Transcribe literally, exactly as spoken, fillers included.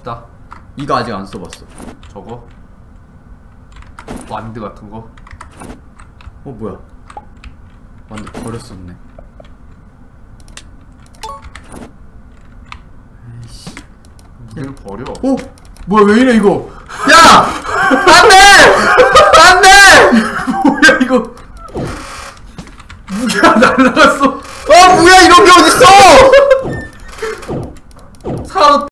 갑시다. 이거 아직 안 써봤어. 저거 완드 같은 거. 어 뭐야? 완드 버렸었네. 에이씨. 무게를 버려. 어? 뭐야 왜 이래 이거? 야! 안돼! 안돼! 뭐야 이거? 무게가 날라갔어. 아 뭐야 이런 게 어딨어? 사람